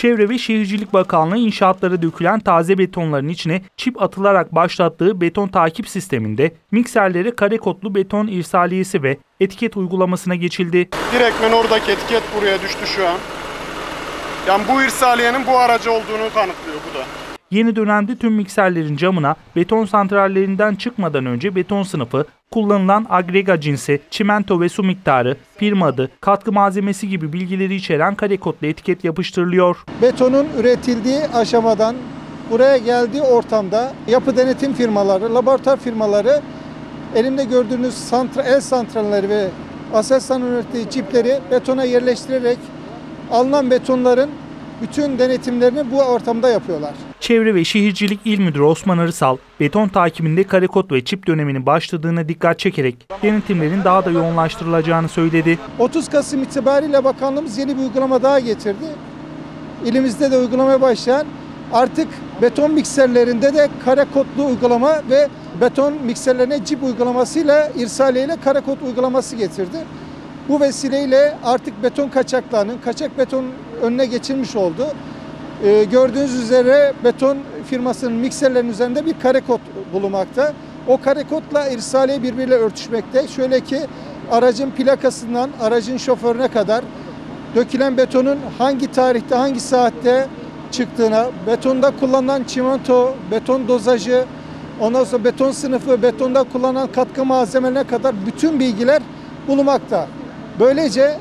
Çevre ve Şehircilik Bakanlığı inşaatlara dökülen taze betonların içine çip atılarak başlattığı beton takip sisteminde mikserlere kare kodlu beton irsaliyesi ve etiket uygulamasına geçildi. Direktmen oradaki etiket buraya düştü şu an. Yani bu irsaliyenin bu aracı olduğunu kanıtlıyor bu da. Yeni dönemde tüm mikserlerin camına beton santrallerinden çıkmadan önce beton sınıfı, kullanılan agrega cinsi, çimento ve su miktarı, firma adı, katkı malzemesi gibi bilgileri içeren kare kodlu etiket yapıştırılıyor. Betonun üretildiği aşamadan buraya geldiği ortamda yapı denetim firmaları, laboratuvar firmaları elimde gördüğünüz el santralleri ve Aselsan'ın ürettiği çipleri betona yerleştirerek alınan betonların bütün denetimlerini bu ortamda yapıyorlar. Çevre ve Şehircilik İl Müdürü Osman Arısal, beton takibinde kare kod ve çip döneminin başladığına dikkat çekerek denetimlerin daha da yoğunlaştırılacağını söyledi. 30 Kasım itibariyle bakanlığımız yeni bir uygulama daha getirdi. İlimizde de uygulamaya başlayan artık beton mikserlerinde de kare kodlu uygulama ve beton mikserlerine çip uygulamasıyla irsaliyeyle kare kod uygulaması getirdi. Bu vesileyle artık beton kaçaklarının, kaçak beton önüne geçilmiş oldu. Gördüğünüz üzere beton firmasının mikserlerinin üzerinde bir kare kod bulunmakta. O kare kodla irsaliye birbiriyle örtüşmekte. Şöyle ki aracın plakasından aracın şoförüne kadar dökülen betonun hangi tarihte, hangi saatte çıktığına, betonda kullanılan çimento, beton dozajı, ondan sonra beton sınıfı, betonda kullanılan katkı malzemelerine kadar bütün bilgiler bulunmakta. Böylece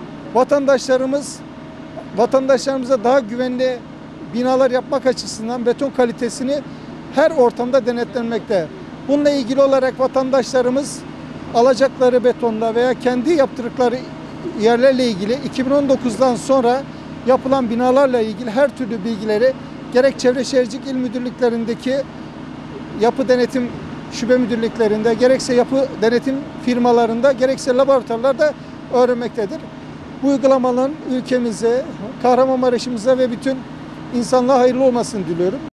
vatandaşlarımıza daha güvenli binalar yapmak açısından beton kalitesini her ortamda denetlenmekte. Bununla ilgili olarak vatandaşlarımız alacakları betonda veya kendi yaptırdıkları yerlerle ilgili 2019'dan sonra yapılan binalarla ilgili her türlü bilgileri gerek Çevre Şehircilik İl Müdürlüklerindeki yapı denetim şube müdürlüklerinde, gerekse yapı denetim firmalarında, gerekse laboratuvarlarda öğrenmektedir. Bu uygulamaların ülkemize, Kahramanmaraş'ımıza ve bütün insanlığa hayırlı olmasını diliyorum.